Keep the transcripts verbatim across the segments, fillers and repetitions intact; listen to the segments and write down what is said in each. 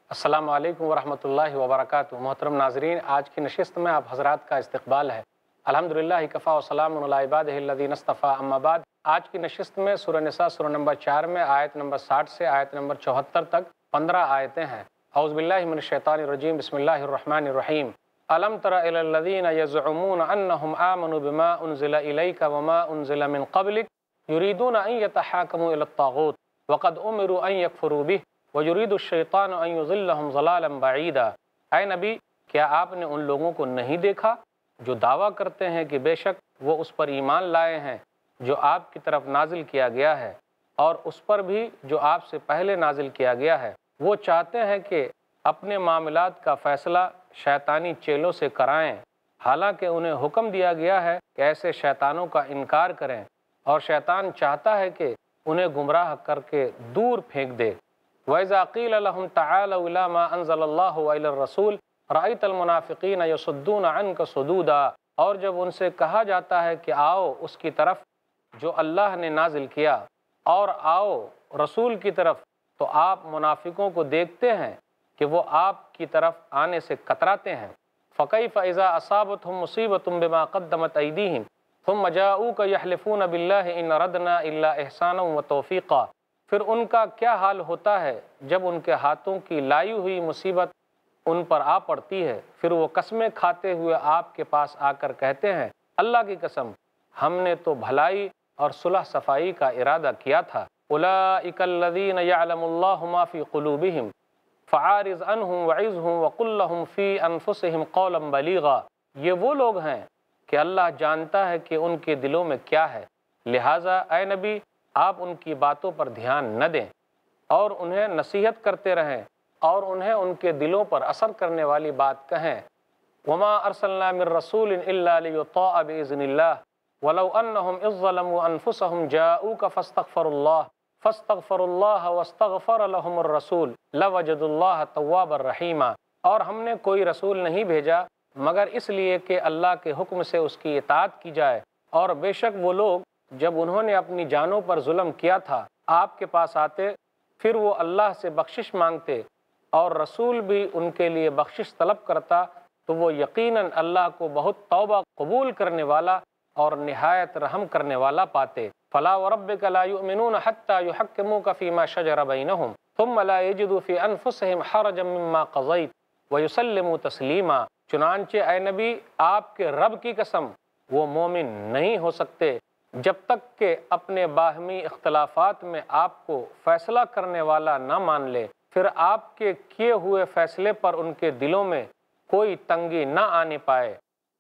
السلام علیکم ورحمۃ اللہ وبرکاتہ۔ محترم ناظرین، آج کی نشست میں آپ حضرات کا استقبال ہے۔ الحمدللہ کفا و سلام علی عبادہ الذین اصطفیٰ، اما بعد۔ آج کی نشست میں سورہ نساء سورہ نمبر چار میں آیت نمبر ساٹھ سے آیت نمبر چوہتر تک پندرہ آیتیں ہیں۔ اعوذ باللہ من الشیطان الرجیم، بسم اللہ الرحمن الرحیم۔ الم تر الی الذین یزعمون انہم آمنوا بما انزل الیک وما انزل من قبلک یریدون ان یتحاکموا الی الطاغوت وقد امروا ان یکفروا بہ وَيُرِيدُ الشَّيْطَانُ أَن يُضِلَّهُمْ ضَلَالًا بَعِيدًا۔ اے نبی، کیا آپ نے ان لوگوں کو نہیں دیکھا جو دعویٰ کرتے ہیں کہ بے شک وہ اس پر ایمان لائے ہیں جو آپ کی طرف نازل کیا گیا ہے اور اس پر بھی جو آپ سے پہلے نازل کیا گیا ہے؟ وہ چاہتے ہیں کہ اپنے معاملات کا فیصلہ شیطانی چیلوں سے کرائیں، حالانکہ انہیں حکم دیا گیا ہے کہ ایسے شیطانوں کا انکار کریں، اور شیطان چاہتا ہے کہ انہیں گمراہ کر کے دور پھینک دے۔ وَإِذَا قِيلَ لَهُمْ تَعَالَوْا إِلَىٰ مَا أَنزَلَ اللَّهُ وَإِلَى الرَّسُولِ رَأَيْتَ الْمُنَافِقِينَ يَصُدُّونَ عَنْكَ صُدُودًا۔ اور جب ان سے کہا جاتا ہے کہ آؤ اس کی طرف جو اللہ نے نازل کیا، اور آؤ رسول کی طرف، تو آپ منافقوں کو دیکھتے ہیں کہ وہ آپ کی طرف آنے سے کتراتے ہیں۔ فَكَيْفَ إِذَا أَصَابَتْهُم مُّصِيبَةٌ بِمَا قَدَّمَتْ أَيْدِيهِمْ ثُمَّ جَاءُوكَ يَحْلِفُونَ بِاللَّهِ إِنْ أَرَدْنَا إِلَّا إِحْسَانًا وَتَوْفِيقًا۔ پھر ان کا کیا حال ہوتا ہے جب ان کے ہاتھوں کی لائی ہوئی مصیبت ان پر آ پڑتی ہے، پھر وہ قسمیں کھاتے ہوئے آپ کے پاس آ کر کہتے ہیں، اللہ کی قسم ہم نے تو بھلائی اور صلح صفائی کا ارادہ کیا تھا۔ اولئک الذین یعلم اللہ ما فی قلوبہم فعارض عنہم وعظہم وقل لہم فی انفسہم قولا بلیغا۔ یہ وہ لوگ ہیں کہ اللہ جانتا ہے کہ ان کے دلوں میں کیا ہے، لہٰذا اے نبی آپ ان کی باتوں پر دھیان نہ دیں اور انہیں نصیحت کرتے رہیں اور انہیں ان کے دلوں پر اثر کرنے والی بات کہیں۔ وما ارسلنا من رسول الا لیطاع باذن اللہ ولو انہم اذ ظلموا انفسہم جاؤوک فاستغفروا اللہ فاستغفروا اللہ واستغفر لہم الرسول لوجدوا اللہ توابا رحیما۔ اور ہم نے کوئی رسول نہیں بھیجا مگر اس لیے کہ اللہ کے حکم سے اس کی اطاعت کی جائے، اور بے شک وہ لوگ جب انہوں نے اپنی جانوں پر ظلم کیا تھا آپ کے پاس آتے، پھر وہ اللہ سے بخشش مانگتے اور رسول بھی ان کے لیے بخشش طلب کرتا، تو وہ یقیناً اللہ کو بہت توبہ قبول کرنے والا اور نہایت رحم کرنے والا پاتے۔ فلا وربک لا یؤمنون حتی یحکموک فیما شجر بینہم ثم لا یجدوا فی انفسہم حرجا مما قضیت ویسلموا تسلیما۔ چنانچہ اے نبی آپ کے رب کی قسم وہ مومن نہیں ہو سکتے جب تک کہ اپنے باہمی اختلافات میں آپ کو فیصلہ کرنے والا نہ مان لے، پھر آپ کے کیے ہوئے فیصلے پر ان کے دلوں میں کوئی تنگی نہ آنے پائے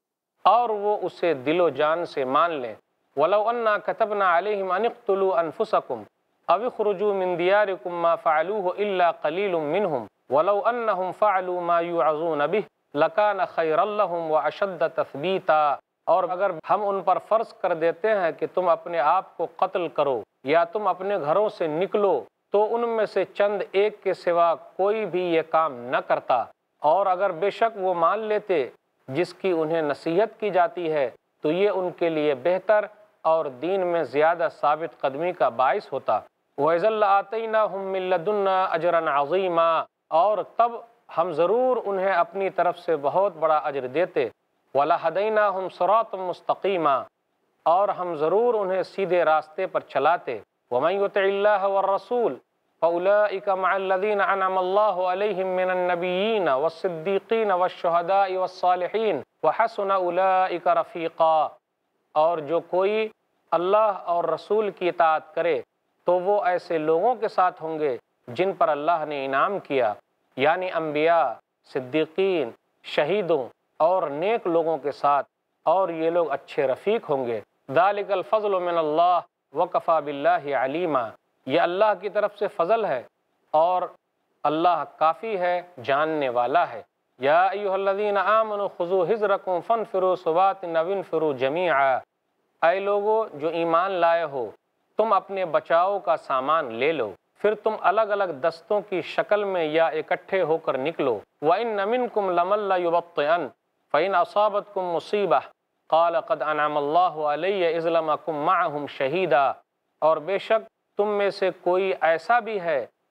اور وہ اسے دل و جان سے مان لیں۔ وَلَوْ أَنَّا كَتَبْنَا عَلَيْهِمْ أَنِ اقْتُلُوا أَنفُسَكُمْ أَوِ اخْرُجُوا مِنْ دِيَارِكُمْ مَا فَعَلُوهُ إِلَّا قَلِيلٌ مِّنْهُمْ وَلَوْ أَنَّهُمْ فَعَلُوا مَا يُوعَظُونَ بِهِ لَكَانَ خَيْرًا لَّهُمْ وَأَشَدَّ تَثْبِيتًا۔ اور اگر ہم ان پر فرض کر دیتے ہیں کہ تم اپنے آپ کو قتل کرو یا تم اپنے گھروں سے نکلو، تو ان میں سے چند ایک کے سوا کوئی بھی یہ کام نہ کرتا، اور اگر بے شک وہ مان لیتے جس کی انہیں نصیحت کی جاتی ہے تو یہ ان کے لیے بہتر اور دین میں زیادہ ثابت قدمی کا باعث ہوتا۔ وَإِذًا لَّآتَيْنَاهُم مِّن لَّدُنَّا أَجْرًا عَظِيمًا، اور تب ہم ضرور انہیں اپنی طرف سے بہت بڑا اجر دیتے۔ وَلَهَدَيْنَاهُمْ صِرَاطًا مُسْتَقِيمًا، اور ہم ضرور انہیں سیدھے راستے پر چلاتے۔ وَمَن يُطِعِ اللَّهَ وَالرَّسُولَ فَأُولَٰئِكَ مَعَ الَّذِينَ أَنْعَمَ اللَّهُ عَلَيْهِم مِّنَ النَّبِيِّينَ وَالصِّدِّيقِينَ وَالشُّهَدَاءِ وَالصَّالِحِينَ وَحَسُنَ أُولَٰئِكَ رَفِيقًا۔ اور جو کوئی اللہ اور رسول کی اطاعت کرے تو وہ ایسے لوگوں کے ساتھ ہوں گے جن پر اللہ نے انعام کیا، یعنی انبیاء، صدیقین، شہیدوں اور نیک لوگوں کے ساتھ، اور یہ لوگ اچھے رفیق ہوں گے۔ ذالک الفضل من اللہ وکفی باللہ علیما، یہ اللہ کی طرف سے فضل ہے اور اللہ کافی ہے، جاننے والا ہے۔ یا ایھا الذین آمنوا خذوا حذرکم فانفروا ثبات او انفروا جمیعا۔ اے لوگو جو ایمان لائے ہو، تم اپنے بچاؤ کا سامان لے لو، پھر تم الگ الگ دستوں کی شکل میں یا اکٹھے ہو کر نکلو۔ وَإِنَّ مِنْكُمْ لَمَن لَّيُبَطِّئَنَّ فَإِنْ أَصَابَتْكُم مُّصِيبَةٌ قَالَ قَدْ أَنْعَمَ اللَّهُ عَلَيَّ إِذْ لَمْ أَكُن مَّعَهُمْ شَهِيدًا۔ اور بے شک تم میں سے کوئی ایسا بھی ہے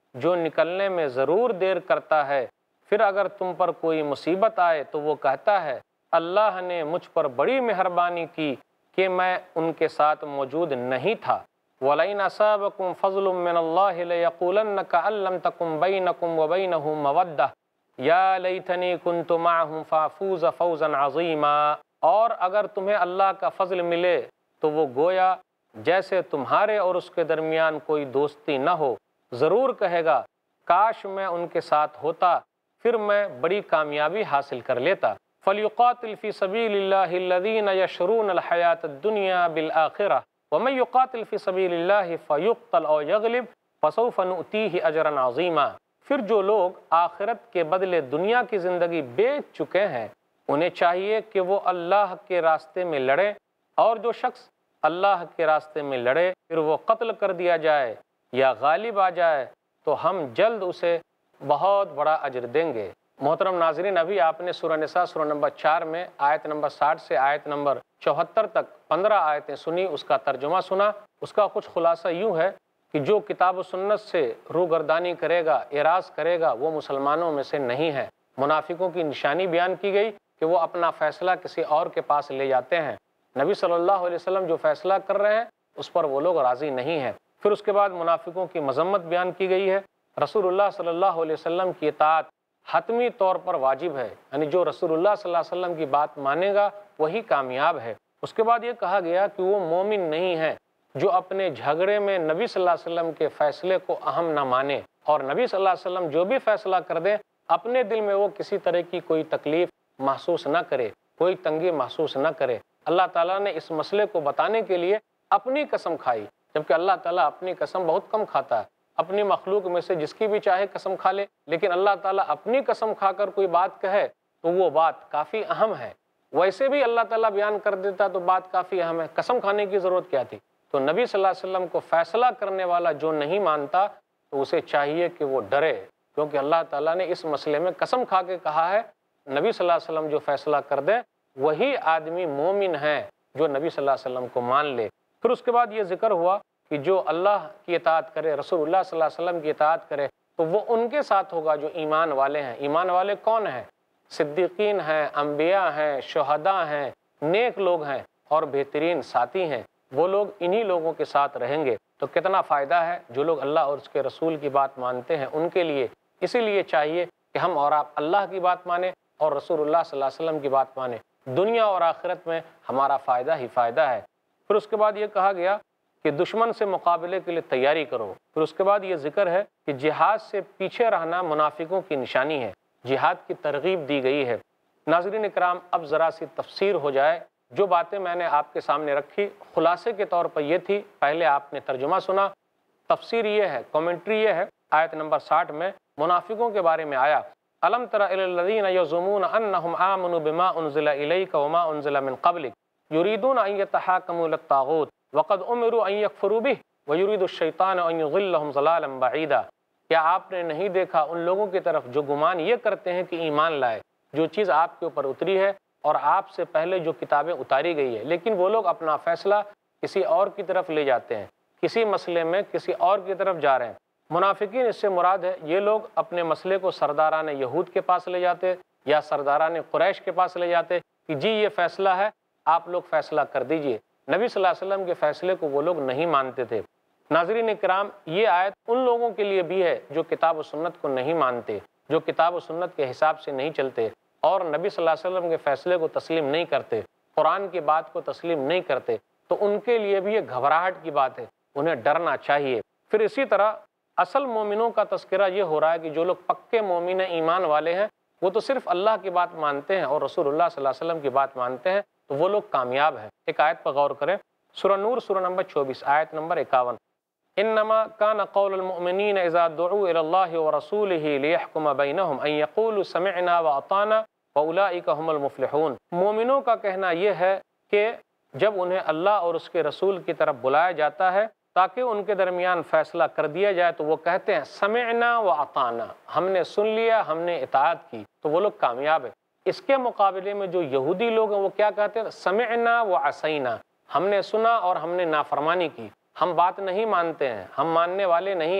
جو نکلنے میں ضرور دیر کرتا ہے، پھر اگر تم پر کوئی مصیبت آئے تو وہ کہتا ہے اللہ نے مجھ پر بڑی مہربانی کی کہ میں ان کے ساتھ موجود نہیں تھا۔ وَلَئِنْ أَصَابَكُمْ فَضْلٌ مِّنَ اللَّهِ لَيَقُولَنَّ كَأَن لَّمْ تَكُن بَيْنَكُمْ وَبَيْنَهُ مَوَدَّةٌ يَا لَيْتَنِي كُنتُ مَعَهُمْ فَأَفُوزَ فَوْزًا عَظِيمًا۔ اور اگر تمہیں اللہ کا فضل ملے تو وہ گویا جیسے تمہارے اور اس کے درمیان کوئی دوستی نہ ہو، ضرور کہے گا کاش میں ان کے ساتھ ہوتا، پھر میں بڑی کامیابی حاصل کر لیتا۔ فَلْيُقَاتِلْ فِي سَبِيلِ اللَّهِ الَّذِينَ يَشْرُونَ الْحَيَاةَ الدُّنْيَا بِالْآخِرَةِ وَمَن يُقَاتِلْ فِي سَبِيلِ اللَّهِ فَيُقْتَلْ أَوْ يَغْلِبْ فَسَوْفَ نُؤْتِيهِ أَجْرًا عَظِيمًا۔ پھر جو لوگ آخرت کے بدلے دنیا کی زندگی بیچ چکے ہیں، انہیں چاہیے کہ وہ اللہ کے راستے میں لڑیں، اور جو شخص اللہ کے راستے میں لڑے پھر وہ قتل کر دیا جائے یا غالب آ جائے تو ہم جلد اسے بہت بڑا اجر دیں گے۔ محترم ناظرین، ابھی آپ نے سورہ نساء سورہ نمبر چار میں آیت نمبر ساٹھ سے آیت نمبر چوہتر تک پندرہ آیتیں سنی، اس کا ترجمہ سنا۔ اس کا کچھ خلاصہ یوں ہے کہ جو کتاب و سنت سے روگردانی کرے گا، اعراض کرے گا، وہ مسلمانوں میں سے نہیں ہے۔ منافقوں کی نشانی بیان کی گئی کہ وہ اپنا فیصلہ کسی اور کے پاس لے جاتے ہیں، نبی صلی اللہ علیہ وسلم جو فیصلہ کر رہے ہیں اس پر وہ لوگ راضی نہیں ہیں۔ پھر اس کے بعد منافقوں کی مذمت بیان کی گئی ہے۔ رسول اللہ صلی اللہ علیہ وسلم کی اطاعت حتمی طور پر واجب ہے، یعنی جو رسول اللہ صلی اللہ علیہ وسلم کی بات مانے گا وہی کامیاب ہے۔ اس کے بعد یہ کہا گیا کہ وہ مومن نہیں ہے جو اپنے جھگڑے میں نبی صلی اللہ علیہ وسلم کے فیصلے کو اہم نہ مانے، اور نبی صلی اللہ علیہ وسلم جو بھی فیصلہ کر دیں اپنے دل میں وہ کسی طرح کی کوئی تکلیف محسوس نہ کرے، کوئی تنگی محسوس نہ کرے۔ اللہ تعالیٰ نے اس مسئلے کو بتانے کے لیے اپنی قسم کھائی، جبکہ اللہ تعالیٰ اپنی قسم بہت کم کھاتا ہے، اپنی مخلوق میں سے جس کی بھی چاہے قسم کھا لے، لیکن اللہ تعالیٰ اپنی قسم کھا کر کوئی بات کہے تو وہ بات کافی اہم ہے۔ ویسے بھی اللہ تعالیٰ بیان کر دیتا تو بات کافی اہم ہے، قسم کھانے کی ضرورت کیا تھی؟ تو نبی صلی اللہ علیہ وسلم کو فیصلہ کرنے والا جو نہیں مانتا تو اسے چاہیے کہ وہ ڈرے، کیونکہ اللہ تعالیٰ نے اس مسئلے میں قسم کھا کے کہا ہے نبی صلی اللہ علیہ وسلم جو فیصلہ کر دے وہی آدمی مومن ہے جو نبی صلی اللہ علیہ وسلم کو مان لے۔ پھر اس کے بعد یہ ذکر ہوا کہ جو اللہ کی اطاعت کرے، رسول اللہ صلی اللہ علیہ وسلم کی اطاعت کرے تو وہ ان کے ساتھ ہوگا جو ایمان والے ہیں۔ ایمان والے کون ہیں؟ صدیقین ہیں، انبیاء ہیں، شہداء ہیں، نیک لوگ ہیں اور بہترین ساتھی ہیں، وہ لوگ انہی لوگوں کے ساتھ رہیں گے۔ تو کتنا فائدہ ہے جو لوگ اللہ اور اس کے رسول کی بات مانتے ہیں ان کے لیے۔ اسی لیے چاہیے کہ ہم اور آپ اللہ کی بات مانیں اور رسول اللہ صلی اللہ علیہ وسلم کی بات مانیں، دنیا اور آخرت میں ہمارا فائدہ ہی فائدہ ہے۔ پھر اس کے بعد یہ کہا گیا کہ دشمن سے مقابلے کے لیے تیاری کرو۔ پھر اس کے بعد یہ ذکر ہے کہ جہاد سے پیچھے رہنا منافقوں کی نشانی ہے، جہاد کی ترغیب دی گئی ہے۔ ناظرین اکرام، اب ذرا سی تفسیر ہو جائے۔ جو باتیں میں نے آپ کے سامنے رکھی خلاصے کے طور پر یہ تھی، پہلے آپ نے ترجمہ سنا، تفسیر یہ ہے، کامنٹری یہ ہے۔ آیت نمبر ساٹھ میں منافقوں کے بارے میں آیا الم تر الی الذین یزعمون انہم آمنوا بما انزل الیک وما انزل من قبلک یریدون ان یتحاکموا الی الطاغوت وقد امروا ان یکفروا بہ ویرید الشیطان ان یضلهم ضلالا بعیدا۔ کیا آپ نے نہیں دیکھا ان لوگوں کی طرف جو گمان یہ کرتے ہیں کہ ایمان لائے، جو چیز آپ کے اوپر اتری ہے اور آپ سے پہلے جو کتابیں اتاری گئی ہے، لیکن وہ لوگ اپنا فیصلہ کسی اور کی طرف لے جاتے ہیں، کسی مسئلے میں کسی اور کی طرف جا رہے ہیں۔ منافقین اس سے مراد ہے یہ لوگ اپنے مسئلے کو سرداران یہود کے پاس لے جاتے یا سرداران قریش کے پاس لے جاتے کہ جی یہ فیصلہ ہے، آپ لوگ فیصلہ کر دیجئے۔ نبی صلی اللہ علیہ وسلم کے فیصلے کو وہ لوگ نہیں مانتے تھے۔ ناظرین کرام، یہ آیت ان لوگوں کے لیے بھی ہے جو کتاب و سنت کو نہیں مانتے، جو کتاب و سنت کے حساب سے نہیں چلتے اور نبی صلی اللہ علیہ وسلم کے فیصلے کو تسلیم نہیں کرتے، قرآن کی بات کو تسلیم نہیں کرتے، تو ان کے لیے بھی یہ گھبراہٹ کی بات ہے، انہیں ڈرنا چاہیے۔ پھر اسی طرح اصل مومنوں کا تذکرہ یہ ہو رہا ہے کہ جو لوگ پکے مومن ایمان والے ہیں وہ تو صرف اللہ کی بات مانتے ہیں اور رسول اللہ صلی اللہ علیہ وسلم کی بات مانتے ہیں، تو وہ لوگ کامیاب ہیں۔ ایک آیت پر غور کریں، سورہ نور سورہ نمبر چوبیس آیت نمبر اکاون، انما كان قول المؤمنین اذا دعوا الى الله ورسوله ليحكم بينهم ان يقولوا سمعنا واطعنا واولئك هم المفلحون۔ مومنوں کا کہنا یہ ہے کہ جب انہیں اللہ اور اس کے رسول کی طرف بلایا جاتا ہے تاکہ ان کے درمیان فیصلہ کر دیا جائے تو وہ کہتے ہیں سمعنا واطعنا، ہم نے سن لیا، ہم نے اطاعت کی، تو وہ لوگ کامیاب ہیں۔ اس کے مقابلے میں جو یہودی لوگ ہیں وہ کیا کہتے ہیں؟ سمعنا وعصینا، ہم نے سنا اور ہم نے نافرمانی کی، ہم بات نہیں مانتے ہیں، ہم ماننے والے نہیں ہیں،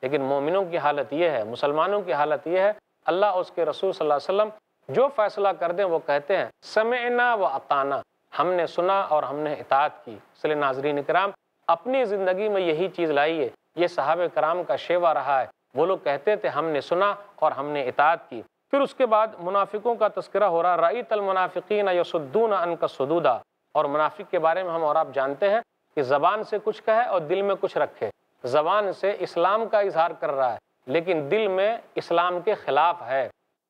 لیکن مومنوں کی حالت یہ ہے، مسلمانوں کی حالت یہ ہے، اللہ اور اس کے رسول صلی اللہ علیہ وسلم جو فیصلہ کر دیں وہ کہتے ہیں سمعنا و اطعنا، ہم نے سنا اور ہم نے اطاعت کی۔ اس لیے ناظرین کرام، اپنی زندگی میں یہی چیز لائیے، یہ صحابہ کرام کا شیوا رہا ہے، وہ لوگ کہتے تھے ہم نے سنا اور ہم نے اطاعت کی۔ پھر اس کے بعد منافقوں کا تذکرہ ہو رہا، رأیت المنافقین یصدون عنک صدودا، اور منافق کے بارے میں ہم اور آپ جانتے ہیں کہ زبان سے کچھ کہے اور دل میں کچھ رکھے، زبان سے اسلام کا اظہار کر رہا ہے لیکن دل میں اسلام کے خلاف ہے۔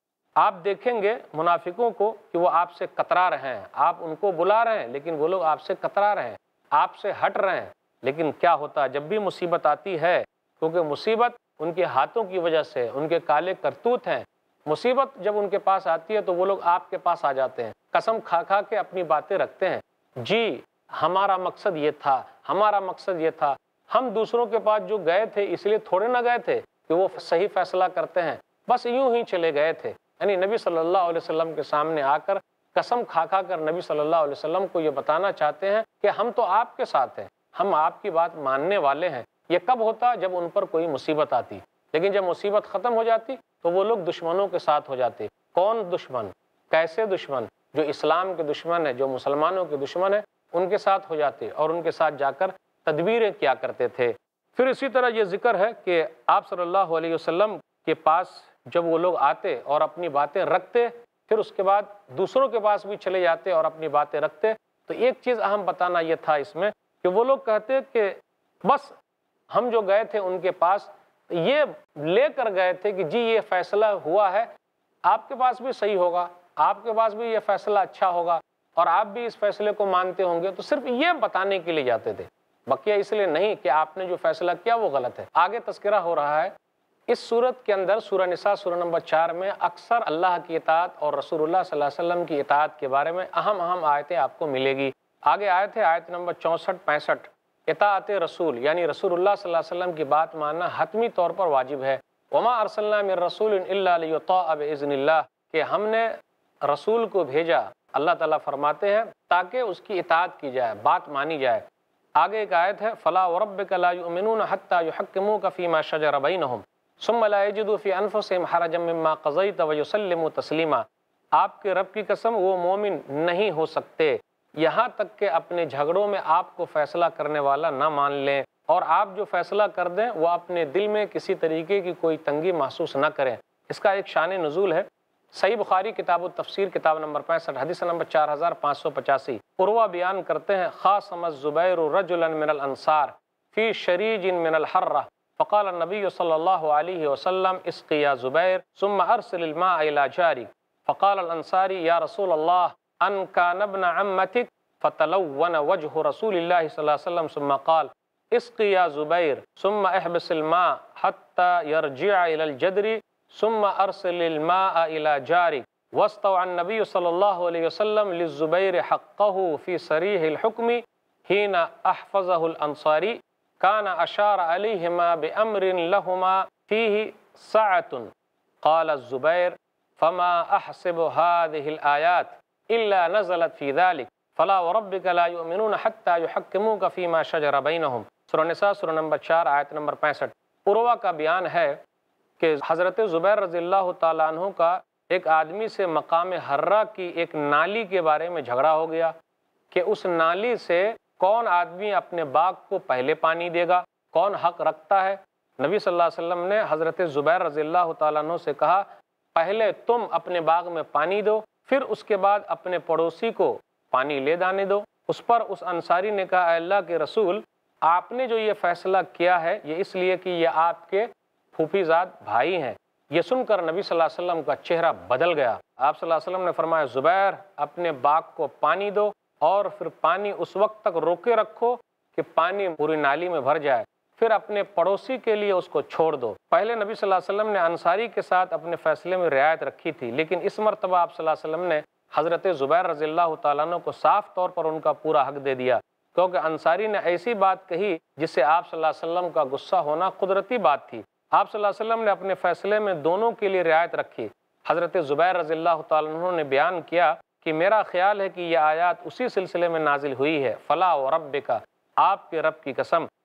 آپ دیکھیں گے منافقوں کو کہ وہ آپ سے کترا رہے ہیں، آپ ان کو بلا رہے ہیں لیکن وہ لوگ آپ سے کترا رہے ہیں، آپ سے ہٹ رہے ہیں، لیکن کیا ہوتا ہے جب بھی مصیبت آتی ہے، کیونکہ مصیبت ان کے ہاتھوں کی وجہ سے، ان کے کالے کرتوت ہیں، مصیبت جب ان کے پاس آتی ہے تو وہ لوگ آپ کے پاس آ جاتے ہیں، قسم کھا کھا کے اپنی باتیں رکھتے ہیں، جی ہمارا مقصد یہ تھا، ہمارا مقصد یہ تھا، ہم دوسروں کے پاس جو گئے تھے اس لیے تھوڑے نہ گئے تھے کہ وہ صحیح فیصلہ کرتے ہیں، بس یوں ہی چلے گئے تھے۔ یعنی نبی صلی اللہ علیہ وسلم کے سامنے آ کر قسم کھا کھا کر نبی صلی اللہ علیہ وسلم کو یہ بتانا چاہتے ہیں کہ ہم تو آپ کے ساتھ ہیں، ہم آپ کی بات ماننے والے ہیں۔ یہ کب ہوتا؟ جب ان پر کوئی مصیبت آتی، لیکن جب مصیبت ختم ہو جاتی تو وہ لوگ دشمنوں کے ساتھ ہو جاتے۔ کون دشمن؟ کیسے دشمن؟ جو اسلام کے دشمن ہیں، جو مسلمانوں کے دشمن ہیں، ان کے ساتھ ہو جاتے اور ان کے ساتھ جا کر تدبیریں کیا کرتے تھے۔ پھر اسی طرح یہ ذکر ہے کہ آپ صلی اللہ علیہ وسلم کے پاس جب وہ لوگ آتے اور اپنی باتیں رکھتے، پھر اس کے بعد دوسروں کے پاس بھی چلے جاتے اور اپنی باتیں رکھتے، تو ایک چیز اہم بتانا یہ تھا اس میں کہ وہ لوگ کہتے کہ بس ہم جو گئے تھے ان کے پاس یہ لے کر گئے تھے کہ جی یہ فیصلہ ہوا ہے، آپ کے پاس بھی صحیح ہوگا، آپ کے پاس بھی یہ فیصلہ اچھا ہوگا اور آپ بھی اس فیصلے کو مانتے ہوں گے، تو صرف یہ بتانے کے لیے جاتے تھے، بقیہ اس لیے نہیں کہ آپ نے جو فیصلہ کیا وہ غلط ہے۔ آگے تذکرہ ہو رہا ہے اس صورت کے اندر، سورہ نساء سورہ نمبر چار میں اکثر اللہ کی اطاعت اور رسول اللہ صلی اللہ علیہ وسلم کی اطاعت کے بارے میں اہم اہم آیتیں آپ کو ملے گی۔ آگے آیت ہے آیت نمبر چونسٹھ پینسٹھ، اطاعت رسول یعنی رسول اللہ صلی اللہ علیہ وسلم کی بات ماننا حتمی طور پر واجب ہے۔ وما ارسلنا من رسول الا لیطاع باذن اللہ، کہ ہم نے رسول کو بھیجا، اللہ تعالیٰ فرماتے ہیں تاکہ اس کی اطاعت کی جائے، بات مانی جائے۔ آگے ایک آیت ہے فلا وربک لا یؤمنون حتی یحکموک فیما شجر بینہم ثم لا یجدوا فی انفسہم حرجا مما قضیت ویسلموا تسلیما، آپ کے رب کی قسم وہ مومن نہیں ہو سکتے یہاں تک کہ اپنے جھگڑوں میں آپ کو فیصلہ کرنے والا نہ مان لیں، اور آپ جو فیصلہ کر دیں وہ اپنے دل میں کسی طریقے کی کوئی تنگی محسوس نہ کریں۔ اس کا ایک شان نزول ہے، صحیح بخاری کتاب التفسیر کتاب نمبر پینسٹھ حدیث نمبر چار ہزار پانچ سو پچاسی، عروہ بیان کرتے ہیں خاصم الزبیر رجلا من الانصار فی شریج من الحرہ فقال النبی صلی اللہ علیہ وسلم اسقی یا زبیر ثم ارسل الماء الى جارک فقال الانصاری یا رسول اللہ ان کان ابن عمتک فتلون وجہ رسول اللہ صلی اللہ علیہ وسلم ثم قال اسقی یا زبیر ثم احبس الماء حتى يرجع الى الجدر ثم ارسل الماء الى جارک واستوى النبي صلی اللہ علیہ وسلم للزبیر حقه في صریح الحکم حين احفظه الانصاری كان اشار عليهما بامر لهما فيه سعة قال الزبیر فما احسب هذه الايات الا نزلت في ذلك فلا وربك لا يؤمنون حتى يحكموك فيما شجر بينهم، سورہ نساء سورہ نمبر چار آیت نمبر پینسٹھ۔ عروہ کا بیان ہے کہ حضرت زبیر رضی اللہ تعالیٰ عنہ کا ایک آدمی سے مقام حرہ کی ایک نالی کے بارے میں جھگڑا ہو گیا کہ اس نالی سے کون آدمی اپنے باغ کو پہلے پانی دے گا، کون حق رکھتا ہے۔ نبی صلی اللہ علیہ وسلم نے حضرت زبیر رضی اللہ تعالیٰ عنہ سے کہا پہلے تم اپنے باغ میں پانی دو، پھر اس کے بعد اپنے پڑوسی کو پانی لے دانے دو۔ اس پر اس انصاری نے کہا اے اللہ کے رسول، آپ نے جو یہ فیصلہ کیا ہے یہ اس لیے کہ یہ آپ کے پھوپھی زاد بھائی ہیں۔ یہ سن کر نبی صلی اللہ علیہ وسلم کا چہرہ بدل گیا۔ آپ صلی اللہ علیہ وسلم نے فرمایا زبیر اپنے باغ کو پانی دو اور پھر پانی اس وقت تک روکے رکھو کہ پانی پوری نالی میں بھر جائے، پھر اپنے پڑوسی کے لیے اس کو چھوڑ دو۔ پہلے نبی صلی اللہ علیہ وسلم نے انصاری کے ساتھ اپنے فیصلے میں رعایت رکھی تھی، لیکن اس مرتبہ آپ صلی اللہ علیہ وسلم نے حضرت زبیر رضی اللہ تعالیٰ عنہ کو صاف طور پر ان کا پورا حق دے دیا، کیونکہ انصاری نے ایسی بات کہی جس سے آپ صلی اللہ علیہ وسلم کا غصہ ہونا قدرتی بات تھی۔ آپ صلی اللہ علیہ وسلم نے اپنے فیصلے میں دونوں کے لیے رعایت رکھی۔ حضرت زبیر رضی اللہ تعالیٰ عنہ نے بیان کیا کہ میرا خیال ہے کہ یہ آیات اسی سلسلے میں نازل ہوئی ہے، فلا وربک، آپ کے رب کی قسم،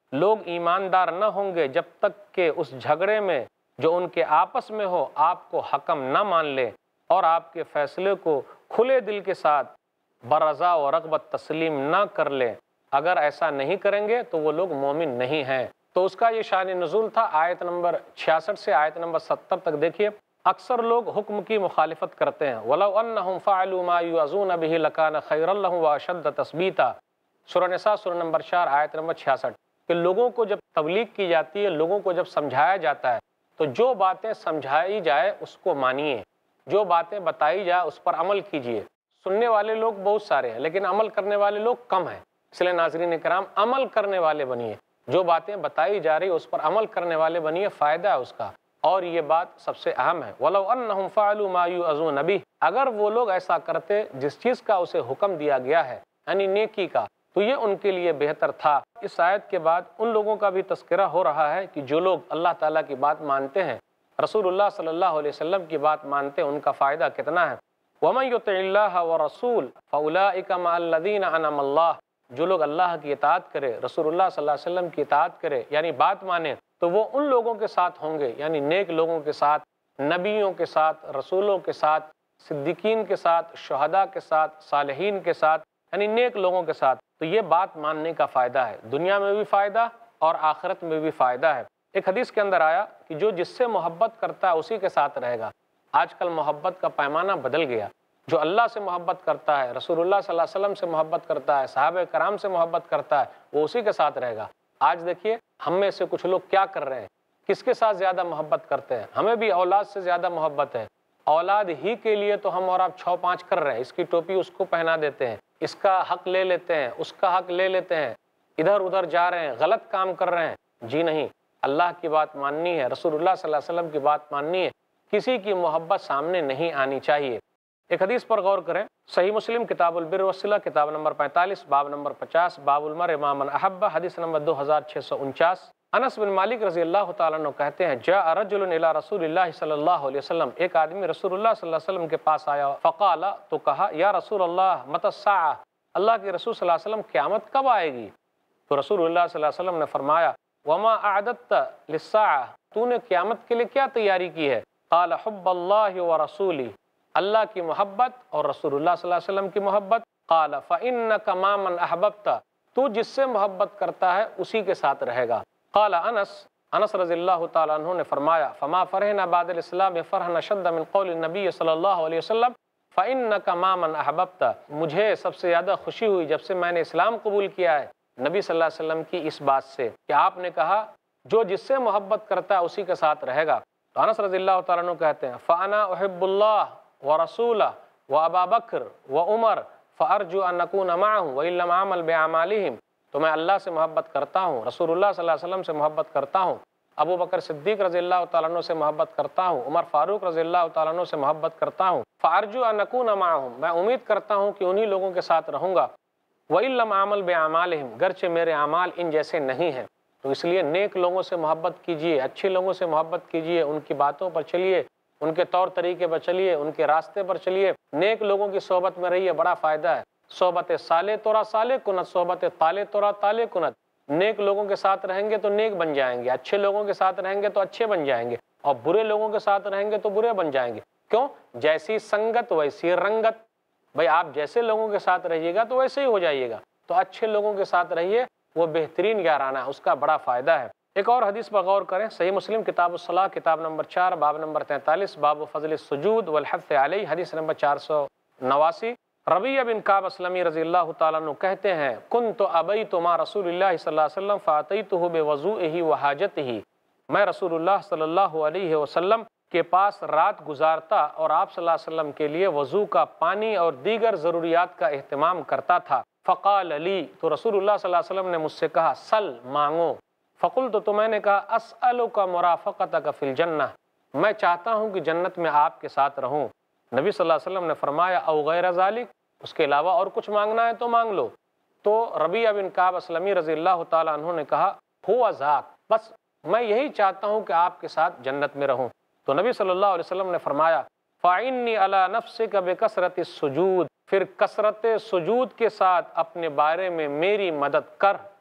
لوگ ایماندار نہ ہوں گے جب تک کہ اس جھگڑے میں جو ان کے آپس میں ہو آپ کو حکم نہ مان لے اور آپ کے فیصلے کو کھلے دل کے ساتھ برضا و رغبت تسلیم نہ کر لیں۔ اگر ایسا نہیں کریں گے تو وہ لوگ مومن نہیں ہیں۔ تو اس کا یہ شان نزول تھا۔ آیت نمبر چھیاسٹھ سے آیت نمبر ستر تک دیکھیے۔ اکثر لوگ حکم کی مخالفت کرتے ہیں۔ وَلَوْ أَنَّهُمْ فَعَلُوا مَا يُوعَظُونَ بِهِ لَكَانَ خَيْرًا لَهُمْ وَأَشَدَّ تَثْبِيتًا۔ سورہ نساء سورہ نمبر چار آیت نمبر چھیاسٹھ کہ لوگوں کو جب تبلیغ کی جاتی ہے، لوگوں کو جب سمجھایا جاتا ہے تو جو باتیں سمجھائی جائے اس کو مانیے، جو باتیں بتائی جائے اس پر عمل کیجیے۔ سننے والے لوگ بہت سارے ہیں لیکن عمل کرنے والے لوگ کم ہیں، اس لیے ناظرین کرام عمل کرنے والے بنیے، جو باتیں بتائی جا رہی اس پر عمل کرنے والے بنیے، فائدہ ہے اس کا، اور یہ بات سب سے اہم ہے۔ وَلَوْ أَنَّهُمْ فَعَلُوا مَا يُوعَظُونَ بِهِ، اگر وہ لوگ ایسا کرتے جس چیز کا اسے حکم دیا گیا ہے یعنی نیکی کا، تو یہ ان کے لیے بہتر تھا۔ اس آیت کے بعد ان لوگوں کا بھی تذکرہ ہو رہا ہے کہ جو لوگ اللہ تعالیٰ کی بات مانتے ہیں، رسول اللہ صلی اللہ علیہ وسلم کی بات مانتے ہیں، ان کا فائدہ کتنا ہے۔ وَمَن يُطِعِ اللَّهَ وَرَسُولَهُ فَأُولَٰئِكَ مَعَ الَّذِينَ أَنْعَمَ اللَّهُ، جو لوگ اللہ کی اطاعت کرے، رسول اللہ صلی اللہ علیہ وسلم کی اطاعت کرے یعنی بات مانے، تو وہ ان لوگوں کے ساتھ ہوں گے یعنی نیک لوگوں کے ساتھ، نبیوں کے ساتھ، رسولوں کے ساتھ، صدیقین کے ساتھ، شہداء کے ساتھ، صالحین کے ساتھ، یعنی نیک لوگوں کے ساتھ۔ تو یہ بات ماننے کا فائدہ ہے، دنیا میں بھی فائدہ اور آخرت میں بھی فائدہ ہے۔ ایک حدیث کے اندر آیا کہ جو جس سے محبت کرتا ہے اسی کے ساتھ رہے گا۔ آج کل محبت کا پیمانہ بدل گیا۔ جو اللہ سے محبت کرتا ہے، رسول اللہ صلی اللہ علیہ وسلم سے محبت کرتا ہے، صحابہ کرام سے محبت کرتا ہے، وہ اسی کے ساتھ رہے گا۔ آج دیکھیے ہم میں سے کچھ لوگ کیا کر رہے ہیں، کس کے ساتھ زیادہ محبت کرتے ہیں۔ ہمیں بھی اولاد سے زیادہ محبت ہے، اولاد ہی کے لیے تو ہم اور آپ چھو پانچ کر رہے ہیں، اس کی ٹوپی اس کو پہنا دیتے ہیں، اس کا حق لے لیتے ہیں، اس کا حق لے لیتے ہیں، ادھر ادھر جا رہے ہیں، غلط کام کر رہے ہیں۔ جی نہیں، اللہ کی بات ماننی ہے، رسول اللہ صلی اللہ علیہ وسلم کی بات ماننی ہے، کسی کی محبت سامنے نہیں آنی چاہیے۔ ایک حدیث پر غور کریں، صحیح مسلم کتاب البر والصلہ کتاب نمبر پینتالیس باب نمبر پچاس، باب المرء مع من احب، حدیث نمبر دو ہزار چھ سو انچاس۔ انس بن مالک رضی اللہ تعالیٰ عنہ کہتے ہیں جاء رجل الی رسول اللہ صلی اللہ علیہ وسلم، ایک آدمی رسول اللہ صلی اللہ علیہ وسلم کے پاس آیا، فقال، تو کہا یا رسول اللہ متی الساعہ، اللہ کے رسول صلی اللہ علیہ وسلم قیامت کب آئے گی؟ تو رسول اللہ صلی اللہ علیہ وسلم نے فرمایا وما اعددت للساعہ، تو نے قیامت کے لیے کیا تیاری کی ہے؟ قال حب اللہ ورسولہ، اللہ کی محبت اور رسول اللہ صلی اللہ علیہ وسلم کی محبت۔ قال فإنک ما من احببت، تو جس سے محبت کرتا ہے اسی کے ساتھ رہے گا۔ قال انس، انس رضی اللہ تعالیٰ عنہ نے فرمایا فما فرحنا بعد الاسلام فرحا شد من قول النبی صلی اللہ علیہ وسلم فإنک ما من احببت، مجھے سب سے زیادہ خوشی ہوئی جب سے میں نے اسلام قبول کیا ہے نبی صلی اللہ علیہ وسلم کی اس بات سے کہ آپ نے کہا جو جس سے محبت کرتا ہے اسی کے ساتھ رہے گا۔ تو انس رضی اللہ تعالیٰ عنہ کہتے ہیں فانا احب اللہ ورسولہ وابا بکر وعمر فارجو ان نکون معهم وان لم اعمل باعمالهم، تو میں اللہ سے محبت کرتا ہوں، رسول اللہ صلی اللہ علیہ وسلم سے محبت کرتا ہوں، ابو بکر صدیق رضی اللہ تعالیٰ عنہ سے محبت کرتا ہوں، عمر فاروق رضی اللہ تعالیٰ عنہ سے محبت کرتا ہوں، فارجو ان نکون معهم، میں امید کرتا ہوں کہ انہی لوگوں کے ساتھ رہوں گا، وان لم اعمل باعمالهم، گرچہ میرے اعمال ان جیسے نہیں ہیں۔ تو اس لیے نیک لوگوں سے محبت کیجیے، اچھے لوگوں سے محبت کیجیے، ان کی باتوں پر چلیے، ان کے طور طریقے پر چلیے، ان کے راستے پر چلیے، نیک لوگوں کی صحبت میں رہیے، بڑا فائدہ ہے۔ صحبت صالح تورا صالح کنت، صحبت طالح تورا طالح کنت، نیک لوگوں کے ساتھ رہیں گے تو نیک بن جائیں گے، اچھے لوگوں کے ساتھ رہیں گے تو اچھے بن جائیں گے، اور برے لوگوں کے ساتھ رہیں گے تو برے بن جائیں گے۔ کیوں؟ جیسی سنگت ویسی رنگت، بھائی آپ جیسے لوگوں کے ساتھ رہیے گا تو ویسے ہی ہو جائیے گا، تو اچھے لوگوں کے ساتھ رہیے، وہ بہترین یارانہ ہے، اس کا بڑا فائدہ ہے۔ ایک اور حدیث پر غور کریں، صحیح مسلم کتاب الصلاۃ کتاب نمبر چار باب نمبر تینتالیس باب فضل السجود والحث علیہ، حدیث نمبر چار سو نواسی۔ ربیعہ بن کعب اسلمی رضی اللہ تعالیٰ عنہ کہتے ہیں کنت ابیت مع رسول اللہ صلی اللہ علیہ وسلم فاتیتہ بوضوئہ وحاجتہ، میں رسول اللہ صلی اللہ علیہ وسلم کے پاس رات گزارتا اور آپ صلی اللہ علیہ وسلم کے لیے وضو کا پانی اور دیگر ضروریات کا اہتمام کرتا تھا۔ فقال لی، تو رسول اللہ صلی اللہ علیہ وسلم نے مجھ سے کہا سل، مانگو۔ فقلت، تو میں نے کہا اسألک مرافقتک فی الجنہ، میں چاہتا ہوں کہ جنت میں آپ کے ساتھ رہوں۔ نبی صلی اللہ علیہ وسلم نے فرمایا او غیر ذالک، اس کے علاوہ اور کچھ مانگنا ہے تو مانگ لو۔ تو ربیعہ بن کعب اسلمی رضی اللہ تعالیٰ عنہ نے کہا ہوا ذاک، بس میں یہی چاہتا ہوں کہ آپ کے ساتھ جنت میں رہوں۔ تو نبی صلی اللہ علیہ وسلم نے فرمایا فَإِنِّي عَلَىٰ نَفْسِكَ بِكَثْرَةِ السُّجُودِ، پھر کثرت سجود کے ساتھ اپنے بارے میں میری مدد کر،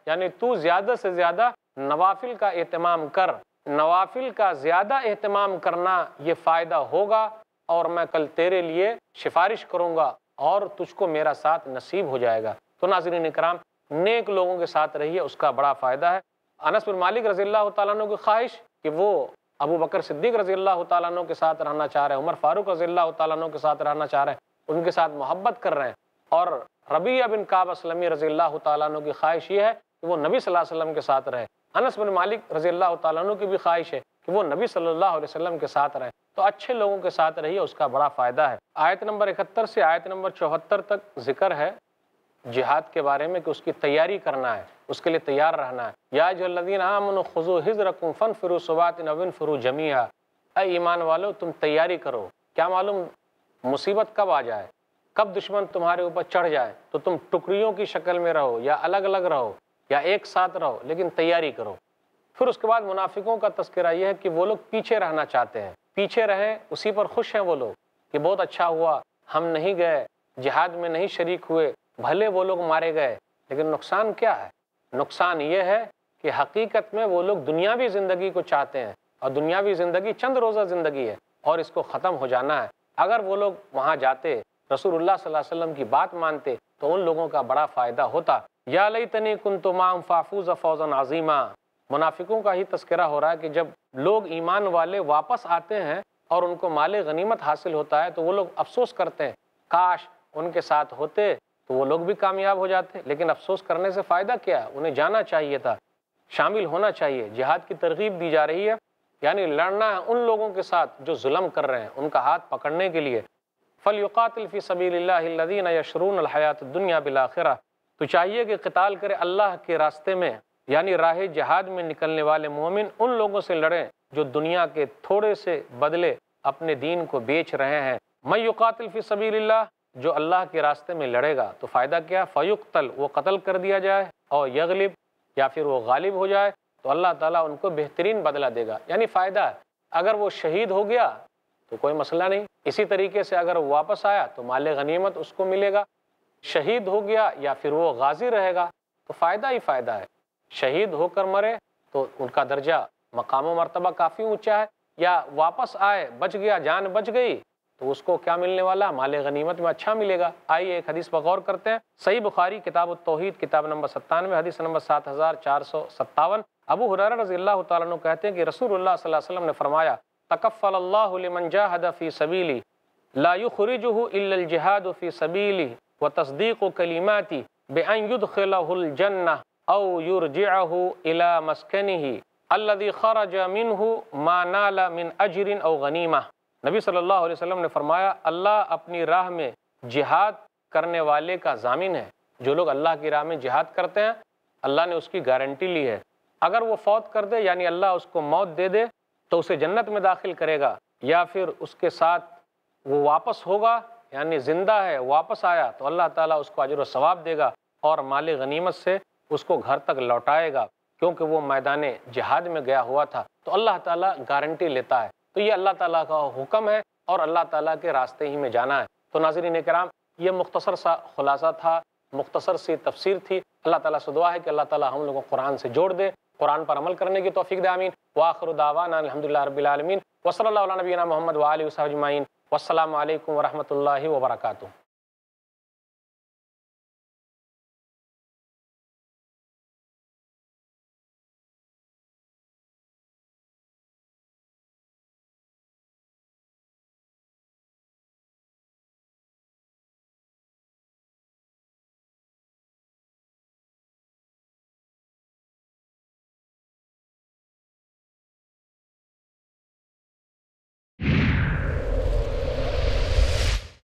یعنی تو زیادہ سے زیادہ نوافل کا اہتمام کر، نوافل کا زیادہ اہتمام کرنا یہ فائدہ ہوگا، اور میں کل تیرے لیے سفارش کروں گا اور تجھ کو میرا ساتھ نصیب ہو جائے گا۔ تو ناظرین اکرام، نیک لوگوں کے ساتھ رہیے، اس کا بڑا فائدہ ہے۔ انس بن مالک رضی اللہ تعالیٰ عنہ کی خواہش کہ وہ ابو بکر صدیق رضی اللہ تعالیٰ عنہ کے ساتھ رہنا چاہ رہے ہیں، عمر فاروق رضی اللہ تعالیٰ عنہ کے ساتھ رہنا چاہ رہے ہیں، ان کے ساتھ محبت کر رہے ہیں، اور ربیعہ بن کعب اسلمی رضی اللہ تعالیٰ عنہ کی خواہش یہ ہے کہ وہ نبی صلی اللہ علیہ وسلم کے ساتھ رہے۔ انس بن مالک رضی اللہ تعالیٰ عنہ کی بھی خواہش ہے کہ وہ نبی صلی اللہ علیہ وسلم کے ساتھ رہیں۔ تو اچھے لوگوں کے ساتھ رہیے، اس کا بڑا فائدہ ہے۔ آیت نمبر اکہتر سے آیت نمبر چوہتر تک ذکر ہے جہاد کے بارے میں کہ اس کی تیاری کرنا ہے، اس کے لیے تیار رہنا ہے۔ یا ایھا الذین آمنوا خذوا حذرکم فانفروا ثبات او انفروا جمیعا، اے ایمان والو تم تیاری کرو، کیا معلوم مصیبت کب آ جائے، کب دشمن تمہارے اوپر چڑھ جائے، تو تم ٹکڑیوں کی شکل میں رہو یا الگ الگ رہو یا ایک ساتھ رہو، لیکن تیاری کرو۔ پھر اس کے بعد منافقوں کا تذکرہ یہ ہے کہ وہ لوگ پیچھے رہنا چاہتے ہیں، پیچھے رہیں، اسی پر خوش ہیں وہ لوگ کہ بہت اچھا ہوا ہم نہیں گئے، جہاد میں نہیں شریک ہوئے، بھلے وہ لوگ مارے گئے، لیکن نقصان کیا ہے؟ نقصان یہ ہے کہ حقیقت میں وہ لوگ دنیاوی زندگی کو چاہتے ہیں، اور دنیاوی زندگی چند روزہ زندگی ہے اور اس کو ختم ہو جانا ہے۔ اگر وہ لوگ وہاں جاتے، رسول اللہ صلی اللہ علیہ وسلم کی بات مانتے، تو ان لوگوں کا بڑا فائدہ ہوتا۔ یا لیتنی کنت معہم فافوز فوزا عظیما، منافقوں کا ہی تذکرہ ہو رہا ہے کہ جب لوگ ایمان والے واپس آتے ہیں اور ان کو مال غنیمت حاصل ہوتا ہے تو وہ لوگ افسوس کرتے ہیں، کاش ان کے ساتھ ہوتے تو وہ لوگ بھی کامیاب ہو جاتے، لیکن افسوس کرنے سے فائدہ کیا ہے؟ انہیں جانا چاہیے تھا، شامل ہونا چاہیے۔ جہاد کی ترغیب دی جا رہی ہے، یعنی لڑنا ہے ان لوگوں کے ساتھ جو ظلم کر رہے ہیں، ان کا ہاتھ پکڑنے کے لیے۔ فَلْيُقَاتِلْ فِي سَبِيلِ اللَّهِ الَّذِينَ يَشْرُونَ الْحَيَاةَ الدُّنْيَا بِالْآخِرَةِ، تو چاہیے کہ قتال کرے اللہ کے راستے میں، یعنی راہ جہاد میں نکلنے والے مومن ان لوگوں سے لڑیں جو دنیا کے تھوڑے سے بدلے اپنے دین کو بیچ رہے ہیں۔ مَن يُقَاتِلْ فِي سَبِيلِ اللَّهِ، جو اللہ کے راستے میں لڑے گا تو فائدہ کیا؟ فَيُقْتَلْ، وہ قتل کر دیا جائے، اور یغلب، یا پھر وہ غالب ہو جائے، تو اللہ تعالیٰ ان کو بہترین بدلہ دے گا، یعنی فائدہ ہے۔ اگر وہ شہید ہو گیا تو کوئی مسئلہ نہیں، اسی طریقے سے اگر وہ واپس آیا تو مال غنیمت اس کو ملے گا، شہید ہو گیا یا پھر وہ غازی رہے گا تو فائدہ ہی فائدہ ہے۔ شہید ہو کر مرے تو ان کا درجہ مقام و مرتبہ کافی اونچا ہے، یا واپس آئے، بچ گیا، جان بچ گئی، تو اس کو کیا ملنے والا؟ مال غنیمت میں اچھا ملے گا۔ آئیے ایک حدیث پر غور کرتے ہیں۔ صحیح بخاری کتاب التوحید کتاب نمبر ستانوے حدیث نمبر سات ہزار چار سو ستاون، ابو ہریرہ رضی اللہ تعالیٰ عنہ کہتے ہیں کہ رسول اللہ صلی اللہ علیہ وسلم نے فرمایا، تکفل اللہ لمن جاہد فی سبیلی لا یخرجہ الا الجہاد فی سبیلی وتصدیق کلماتی بان یدخلہ الجنہ او یرجعہ الی مسکنہ الذی خرج منہ ما نال من اجر او غنیمہ۔ نبی صلی اللہ علیہ وسلم نے فرمایا، اللہ اپنی راہ میں جہاد کرنے والے کا ضامن ہے۔ جو لوگ اللہ کی راہ میں جہاد کرتے ہیں، اللہ نے اس کی گارنٹی لی ہے، اگر وہ فوت کر دے، یعنی اللہ اس کو موت دے دے، تو اسے جنت میں داخل کرے گا، یا پھر اس کے ساتھ وہ واپس ہوگا، یعنی زندہ ہے واپس آیا تو اللہ تعالیٰ اس کو اجر و ثواب دے گا اور مال غنیمت سے اس کو گھر تک لوٹائے گا، کیونکہ وہ میدان جہاد میں گیا ہوا تھا۔ تو اللہ تعالیٰ گارنٹی لیتا ہے، تو یہ اللہ تعالیٰ کا حکم ہے اور اللہ تعالیٰ کے راستے ہی میں جانا ہے۔ تو ناظرین کرام، یہ مختصر سا خلاصہ تھا، مختصر سی تفسیر تھی۔ اللہ تعالیٰ سے دعا ہے کہ اللہ تعالیٰ ہم لوگوں کو قرآن سے جوڑ دے، قرآن پر عمل کرنے کی توفیق دے، آمین۔ وآخر دعوانا الحمدللہ رب العالمین، وصلی اللہ علی نبینا محمد وآلہ وصحبہ اجمعین، والسلام علیکم ورحمۃ اللہ وبرکاتہ۔